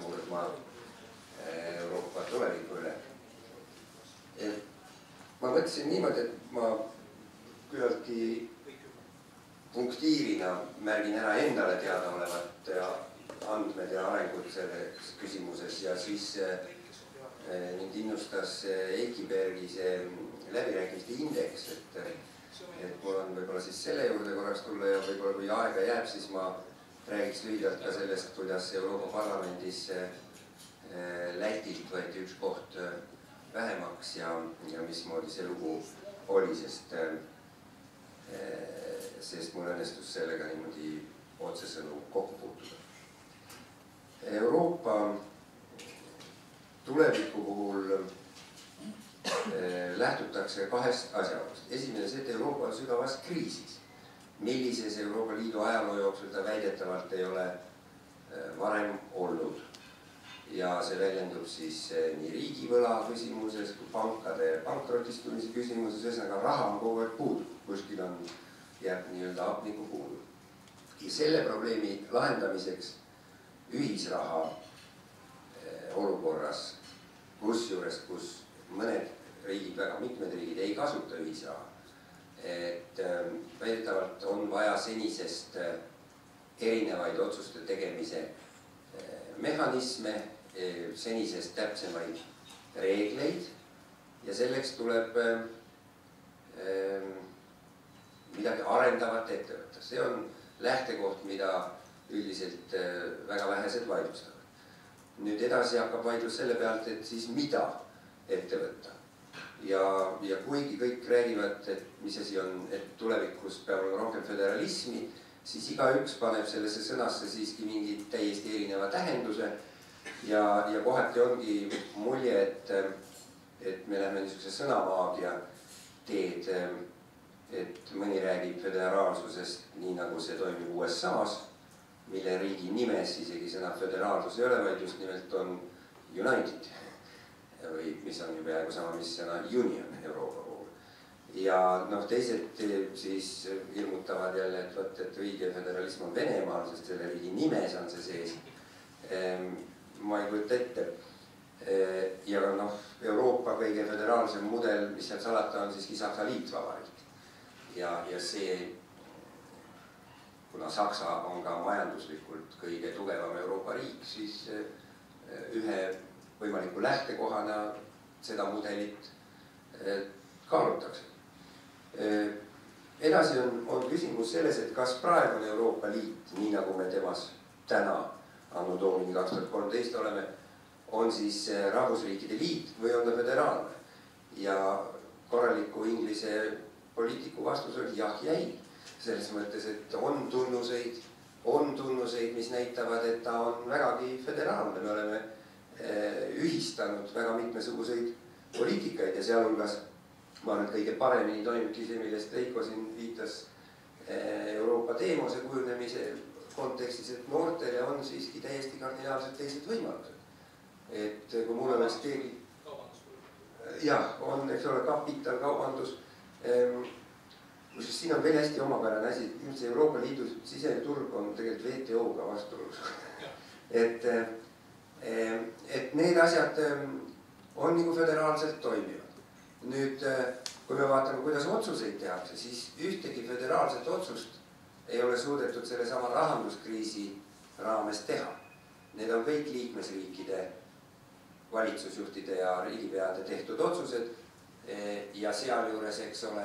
murdma Euroopa tuleviku üle. Ma mõtlesin niimoodi, et ma küllaltki punktiirina märgin ära endale teadaolevat andmed ja arengud selles küsimuses ja siis mind innustas Eiki Bergi see läbirääkimiste indeks, et mul on võib-olla siis selle juurde korraks tulla ja võib-olla kui aega jääb, siis ma räägiks lühidalt ka sellest, kuidas Euroopa Parlamendis Lätilt võeti üks koht vähemaks ja mismoodi see lugu oli, sest mul õnnestus sellega niimoodi otsesõnu kokku puutuda. Euroopa tuleviku puhul lähtutakse kahest asjaolust. Esimene see, et Euroopa on sügavas kriisis, millises Euroopa Liidu ajaloo jooksul ta väidetavalt ei ole varem olnud. Ja see väljendub siis nii riigivõla küsimuses kui pankade pankrotistumise küsimuses, ühesõnaga raha on kogu aeg puudu, kuskil jääb nii-öelda hapnikku puudu. Ja selle probleemi lahendamiseks ühisraha olukorras, kusjuures, kus mõned riigid, väga mitmed riigid ei kasuta ühisraha, et väidetavalt on vaja senisest erinevaid otsuste tegemise mehhanisme, senisest täpsemaid reegleid ja selleks tuleb midagi arendavat ette võtta. See on lähtekoht, mida üldiselt väga vähesed vaidlustavad. Nüüd edasi hakkab vaidlus selle pealt, et siis mida ette võtta. Ja kuigi kõik räägivad, et mis asi on, et tulevikus peab olema rohkem föderalismi, siis igaüks paneb sellesse sõnasse siiski mingi täiesti erineva tähenduse ja kohati ongi mulje, et me läheme niisuguse sõnamaagia teed, et mõni räägib föderaalsusest nii nagu see toimib USA-s, mille riigi nimes isegi sõna föderaalsus ei ole, vaid just nimelt on United või mis on ju peaaegu sama, mis sõna Union Euroopa puhul. Ja teised siis ilmutavad jälle, et õige föderalism on Venemaal, sest selle riigi nimes on see sees. Ma ei kujuta ette. Ja Euroopa kõige föderaalsem mudel, mis seal salata, on siiski Saksa liitvabariik. Ja see, kuna Saksa on ka majanduslikult kõige tugevam Euroopa riik, siis ühe võimaliku lähtekohana seda mudelit kaalutakse. Edasi on küsimus selles, et kas praegune Euroopa Liit, nii nagu me temas täna, anno domini 2013 oleme, on siis rahvusriikide liit või on ta föderaalne. Ja korraliku inglise poliitiku vastus oli jah ja ei. Selles mõttes, et on tunnuseid, mis näitavad, et ta on vägagi föderaalne. Me oleme ühistanud väga mitmesuguseid poliitikaid ja sealhulgas ma arvan, et kõige paremini toimibki see, millest Veiko siin viitas Euroopa teemuse kujunemise kontekstis, et noortele on siiski täiesti kardinaalselt teised võimalused. Et kui mul oleks keegi... Jah, on, eks ole, kapital, kaubandus. Siin on veel hästi omapärane asi, et Euroopa Liidu siseturg on tegelikult WTO-ga vastuolus. Et need asjad on nagu föderaalselt toimivad. Nüüd, kui me vaatame, kuidas otsuseid tehakse, siis ühtegi föderaalset otsust ei ole suudetud sellesama rahanduskriisi raames teha. Need on kõik liikmesriikide valitsusjuhtide ja riigipeade tehtud otsused ja sealjuures, eks ole,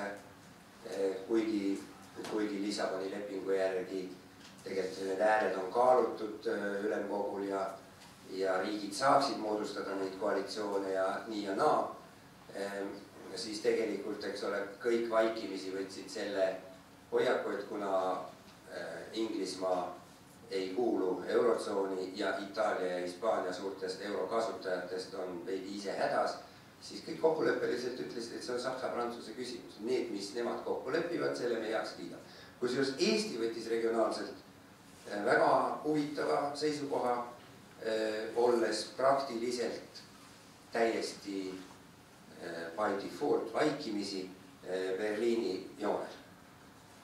kuigi Lissaboni lepingu järgi tegelikult need ääred on kaalutud ülemkogul ja riigid saaksid moodustada neid koalitsioone ja nii ja naa, siis tegelikult, eks ole, kõik vaikimisi võtsid selle hoiaku, et kuna Inglismaa ei kuulu eurotsooni ja Itaalia ja Hispaania suurtest eurokasutajatest on veidi ise hädas, siis kõik kokkuleppeliselt ütlesid, et see on Saksa-Prantsuse küsimus. Need, mis nemad kokku lepivad, selle me heaks kiidame. Kusjuures Eesti võttis regionaalselt väga huvitava seisukoha, olles praktiliselt täiesti by default vaikimisi Berliini joonel.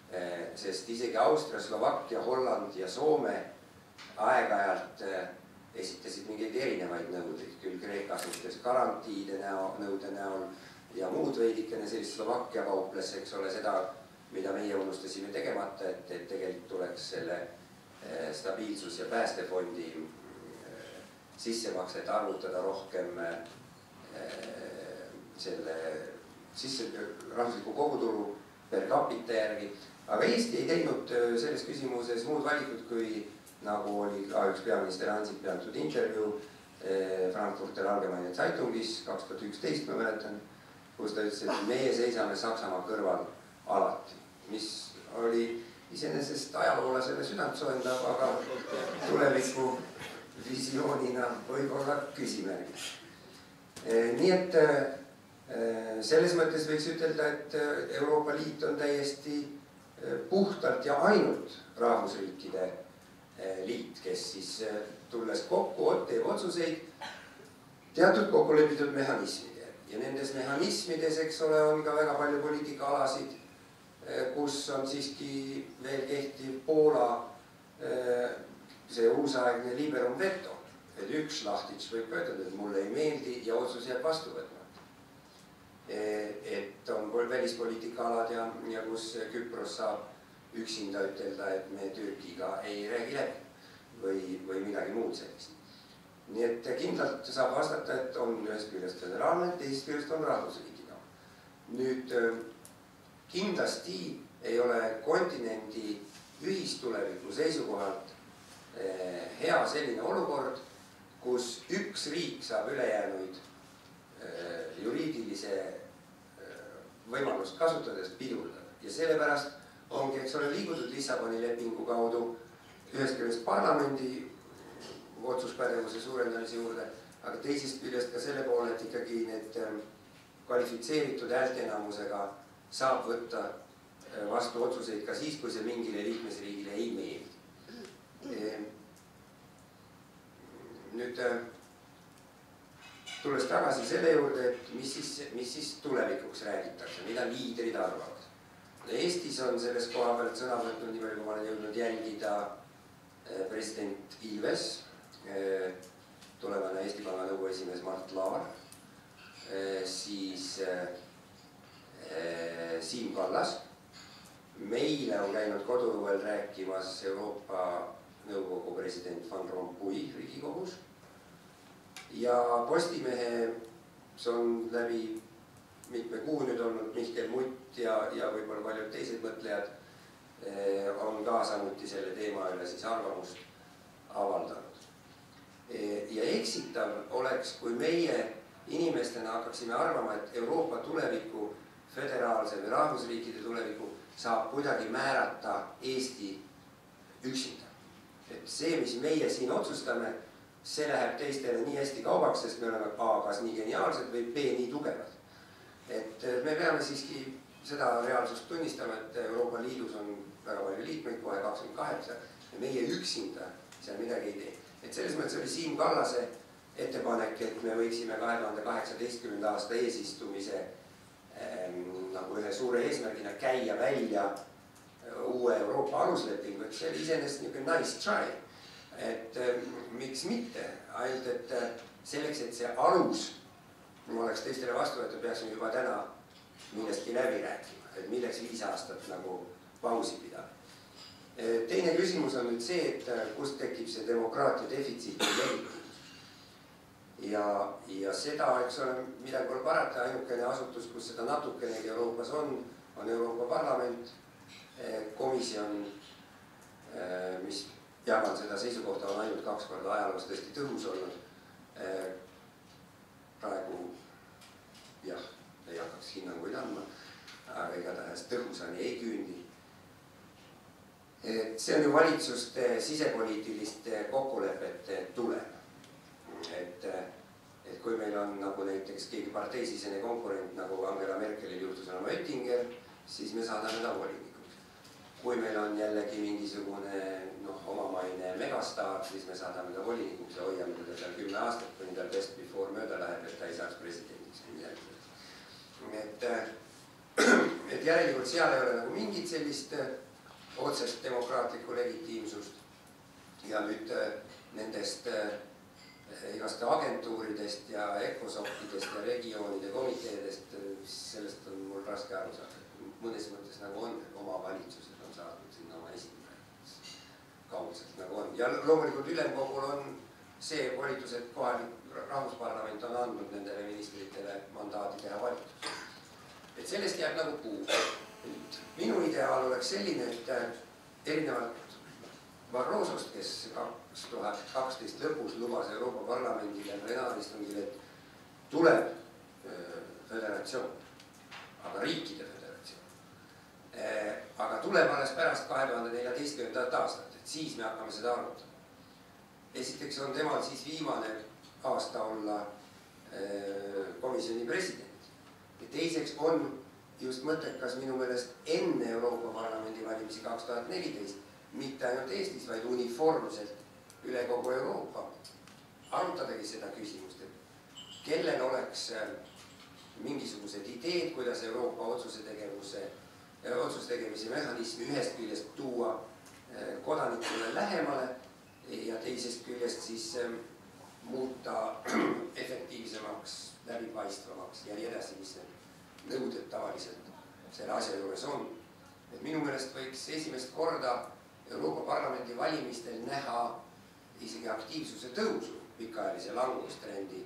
Sest isegi Austria, Slovakkia, Holland ja Soome aeg-ajalt esitasid mingeid erinevaid nõudeid, küll Kreeka suhtes garantiide nõude näol ja muud veidikene sellist. Slovakkia kauples, eks ole, seda, mida meie unustasime tegemata, et tegelikult tuleks selle stabiilsus- ja päästefondi sissemakset arvutada rohkem selle rahvusliku kogutulu per capita järgi. Aga Eesti ei teinud selles küsimuses muud valikut, kui nagu oli ka üks peaminister Ansip antud intervjuu Frankfurter Allgemeine Zeitungis 2011, ma mäletan, kus ta ütles, et meie seisame Saksamaa kõrval alati, mis oli iseenesest ajaloolasele südantsoojendav, aga tuleviku visioonina võib-olla küsimärgis. Nii et selles mõttes võiks ütelda, et Euroopa Liit on täiesti puhtalt ja ainult rahvusriikide liit, kes siis tulles kokku teeb otsuseid teatud kokkulepitud mehhanismide. Ja nendes mehhanismides, eks ole, on ka väga palju poliitikaalasid, kus on siiski veel kehtiv Poola see uusaegne liberum veto, et üks lahtits võib öelda, et mulle ei meeldi ja otsus jääb vastu võtmata. Et on välispoliitika alad ja kus Küpros saab üksinda ütelda, et me Türgiga ei räägi läbi või midagi muud sellist. Nii et kindlalt saab vastata, et on ühest küljest föderaalne, teisest küljest on rahvusriigina. Nüüd kindlasti ei ole kontinendi ühistuleviku seisukohalt hea selline olukord, kus üks riik saab ülejäänuid juriidilise võimalust kasutades pidurdada. Ja sellepärast ongi, eks ole, liigutud Lissaboni lepingu kaudu ühest küljest parlamendi otsuspädevuse suurendamise juurde, aga teisest küljest ka selle poole, et ikkagi need kvalifitseeritud häälteenamusega saab võtta vastu otsuseid ka siis, kui see mingile liikmesriigile ei meeldi. Nüüd tulles tagasi selle juurde, et mis siis tulevikuks räägitakse, mida liidrid arvavad. Eestis on selles koha pealt sõna võtnud, nii palju kui ma olen jõudnud jälgida, president Ilves, tulevane Eesti Panga Nõukogu esimees Mart Laar, siis Siim Kallas. Meile on käinud koduõuel rääkimas Euroopa Nõukogu president Van Rompuy Riigikogus. Ja Postimehes on läbi mitme kuu nüüd olnud Mihkel Mutt ja võib-olla paljud teised mõtlejad on ka samuti selle teema üle siis arvamust avaldanud. Ja eksitav oleks, kui meie inimestena hakkaksime arvama, et Euroopa tuleviku, föderaalse või rahvusriikide tuleviku saab kuidagi määrata Eesti üksinda. Et see, mis meie siin otsustame, see läheb teistele nii hästi kaubaks, sest me oleme A kas nii geniaalsed või B nii tugevad. Et me peame siiski seda reaalsust tunnistama, et Euroopa Liidus on väga palju liikmeid, kohe 28, ja meie üksinda seal midagi ei tee. Et selles mõttes oli Siim Kallase ettepanek, et me võiksime 2018. aasta eesistumise nagu ühe suure eesmärgina käia välja uue Euroopa aluslepingu, et see oli iseenesest niisugune nice try. Et miks mitte, ainult et selleks, et see alus oleks teistele vastu võetud, peaksime juba täna millestki läbi rääkima, et milleks 5 aastat nagu pausi pidada. Teine küsimus on nüüd see, et kust tekib see demokraatia defitsiit või legitiimsus. Ja seda, eks ole, midagi pole parata, ainukene asutus, kus seda natukenegi Euroopas on Euroopa Parlament, komisjon, mis jagan seda seisukohta, on ainult 2 korda ajaloos tõesti tõhus olnud. Praegu jah, ei hakkaks hinnanguid andma, aga igatahes tõhusani ei küündi. See on ju valitsuste sisepoliitiliste kokkulepete tulem. Et kui meil on nagu näiteks keegi parteisisene konkurent nagu Angela Merkelil juhtus olema Oettinger, siis me saadame ta volinikuks. Kui meil on jällegi mingisugune omamaine megastaar, siis me saadame ta volinikuks ja hoiame teda seal 10 aastat, kuni tal best before mööda läheb, et ta ei saaks presidendiks. Et järelikult seal ei ole nagu mingit sellist otsest demokraatlikku legitiimsust. Ja nüüd nendest igaste agentuuridest ja ECOSOC-idest ja regioonide komiteedest, sellest on mul raske aru saada. Mõnes mõttes nagu on, omavalitsused on saadud sinna oma esindajaid, kaudselt nagu on. Ja loomulikult ülemkogul on see volitus, et kohalik rahvusparlament on andnud nendele ministritele mandaadi teha valitsus. Et sellest jääb nagu puu. Minu ideaal oleks selline, et erinevalt Barrosost, kes 2012 lõpus lubas Euroopa Parlamendile plenaaristungjil, et tuleb föderatsioon, aga riikide föderatsioon. Aga tuleb alles pärast 2014. aastat, et siis me hakkame seda arutama. Esiteks on temal siis viimane aasta olla komisjoni president. Ja teiseks on just mõttekas minu meelest enne Euroopa Parlamendi valimisi 2014, mitte ainult Eestis, vaid uniformselt üle kogu Euroopa. Arutadagi seda küsimust, et kellel oleks mingisugused ideed, kuidas Euroopa otsuse tegemise mehhanismi ühest küljest tuua kodanikule lähemale ja teisest küljest siis muuta efektiivsemaks, läbipaistvamaks ja nii edasi, mis need nõuded tavaliselt selle asja juures on. Et minu meelest võiks esimest korda Euroopa Parlamendi valimistel näha isegi aktiivsuse tõusu pikaajalise langustrendi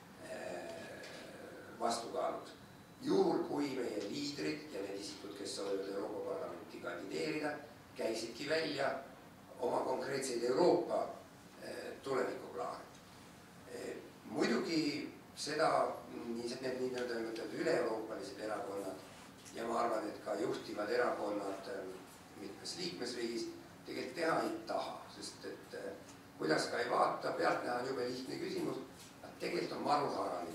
vastukaaluks. Juhul kui meie liidrid ja need isikud, kes soovivad Euroopa Parlamenti kandideerida, käisidki välja oma konkreetseid Euroopa tulevikuplaane. Muidugi seda need nii-öelda üle-euroopalised erakonnad ja ma arvan, et ka juhtivad erakonnad mitmes liikmesriigis tegelikult teha ei taha, sest et kuidas ka ei vaata, pealtnäha on jube lihtne küsimus, aga tegelikult on maruharaline.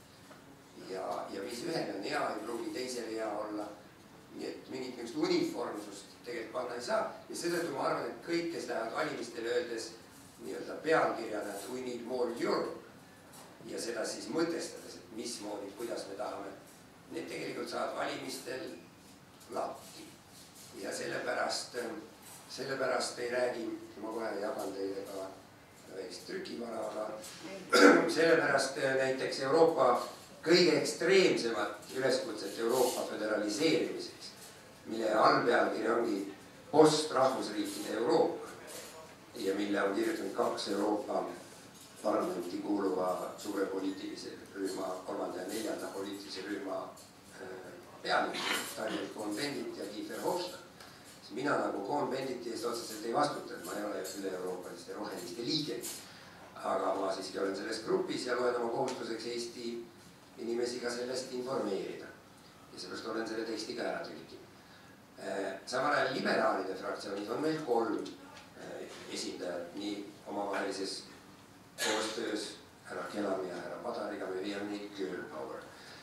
Ja mis ühele on hea, ei pruugi teisele hea olla. Nii et mingit uniformsust tegelikult panna ei saa. Ja seetõttu ma arvan, et kõik, kes lähevad valimistele öeldes nii-öelda pealkirjana, et we need more Europe ja seda siis mõtestades, et mismoodi, kuidas me tahame, need tegelikult saavad valimistel lahti. Ja sellepärast ei räägi, ma kohe jagan teile ka väikest trükivara, aga sellepärast näiteks Euroopa kõige ekstreemsemat üleskutset Euroopa föderaliseerimiseks, mille allpealkiri ongi postrahvusriikide Euroopa ja mille on kirjutanud 2 Euroopa Parlamenti kuuluva suure poliitilise rühma, 3. ja 4. poliitilise rühma pealikud, Daniel Cohn-Bendit ja Guy Verhofstadt. Mina nagu Cohn-Benditi eest otseselt ei vastuta, et ma ei ole üle-euroopaliste roheliste liige, aga ma siiski olen selles grupis ja loen oma kohustuseks Eesti inimesi ka sellest informeerida. Ja seepärast olen selle teksti ka ära tõlkinud. Samal ajal liberaalide fraktsioonis on meil 3 esindajat nii omavahelises koostöös härra Kelami ja härra Padariga, me viime neid girl power.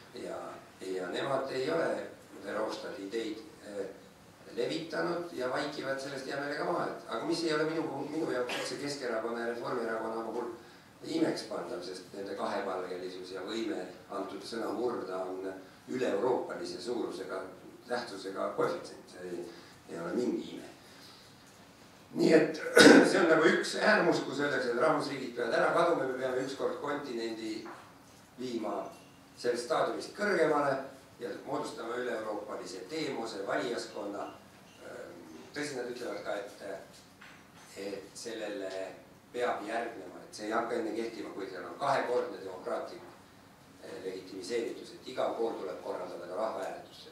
Ja nemad ei ole Verhofstadti ideid levitanud ja vaikivad sellest hea meelega maha. Aga mis ei ole minu jaoks see Keskerakonna ja Reformierakonna puhul imeks pandav, sest nende kahepalgelisus ja võime antud sõna murda on üle-euroopalise suurusega, tähtsusega koefitsient. See ei ole mingi ime. Nii et see on nagu üks äärmus, kus öeldakse, et rahvusriigid peavad ära kaduma, me peame ükskord kontinendi viima sellest staadiumist kõrgemale ja moodustama üle-euroopalise teemuse, valijaskonna. Tõsi, nad ütlevad ka, et sellele peab järgnema, et see ei hakka enne kehtima, kui seal on 2-kordne demokraatlik legitimiseeritus, et igal pool tuleb korraldada ka rahvahääletus.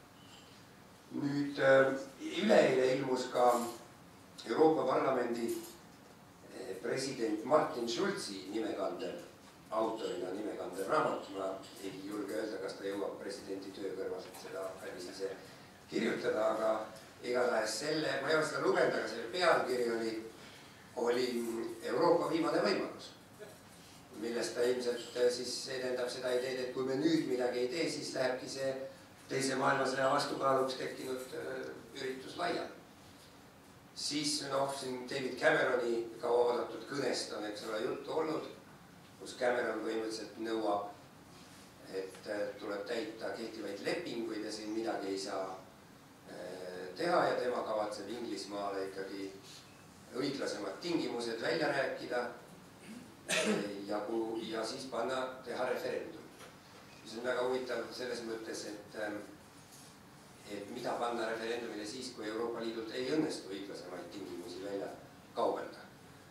Nüüd üleeile ilmus ka Euroopa Parlamendi president Martin Schulzi nimekandev, autorina nimekandev raamat. Ma ei julge öelda, kas ta jõuab presidenti töö kõrvalt seda päris ise kirjutada, aga igatahes selle, ma ei ole seda lugenud, aga selle pealkiri oli Euroopa viimane võimalus, millest ta ilmselt siis edendab seda ideed, et kui me nüüd midagi ei tee, siis lähebki see teise maailmasõja vastukaaluks tekkinud üritus laiali. Siis siin David Cameroni kaua oodatud kõnest on, eks ole, juttu olnud, kus Cameron põhimõtteliselt nõuab, et tuleb täita kehtivaid lepinguid ja siin midagi ei saa teha ja tema kavatseb Inglismaale ikkagi õiglasemad tingimused välja rääkida ja siis teha referendum. See on väga huvitav selles mõttes, et mida panna referendumile siis, kui Euroopa Liidult ei õnnestu õiglasemaid tingimusi välja kaubelda.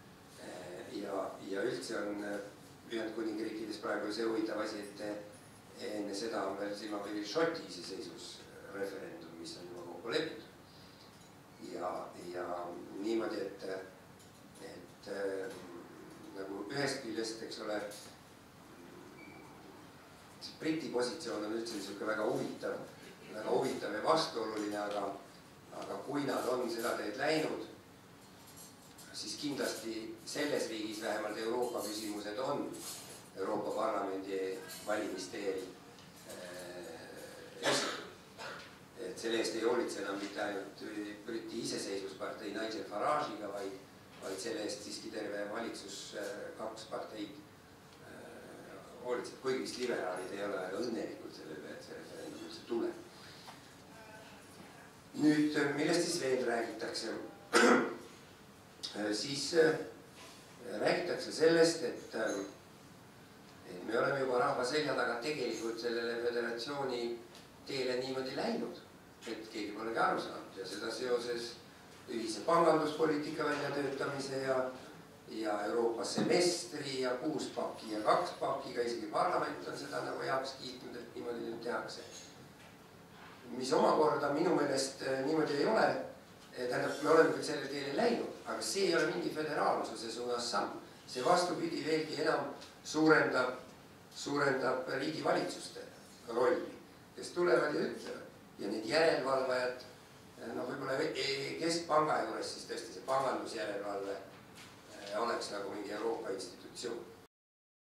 Ja üldse on Ühendkuningriikides praegu see huvitav asi, et enne seda on veel silmapiiril Šoti iseseisvusreferendum, mis on juba kokku lepitud. Ja niimoodi, et nagu ühest küljest, eks ole, Briti positsioon on üldse niisugune väga huvitav ja vastuoluline, aga kui nad on seda teed läinud, siis kindlasti selles riigis vähemalt Euroopa küsimused on Euroopa Parlamendi valimiste eel esitatud. Et selle eest ei hoolitse enam mitte ainult Briti iseseisvuspartei Nigel Farage'iga, vaid selle eest siiski terve valitsus, 2 parteid hoolitseb, kuigi vist liberaalid ei ole väga õnnelikud sellele, et see referendum üldse tuleb. Nüüd, millest siis veel räägitakse? Siis räägitakse sellest, et me oleme juba rahva selja taga tegelikult sellele föderatsiooni teele niimoodi läinud, et keegi polegi aru saanud ja seda seoses ühise panganduspoliitika väljatöötamise ja Euroopa semestri ja 6 paki ja 2 pakiga, isegi parlament on seda nagu heaks kiitnud, et niimoodi nüüd tehakse. Mis omakorda minu meelest niimoodi ei ole, tähendab, me oleme küll selle teele läinud, aga see ei ole mingi föderaalsuse suunas samm. See vastupidi veelgi enam suurendab riigivalitsuste rolli, kes tulevad ja ütlevad. Ja need järelevalvajad, võib-olla keskpanga juures siis tõesti see pangandusjärelevalve oleks nagu mingi Euroopa institutsioon.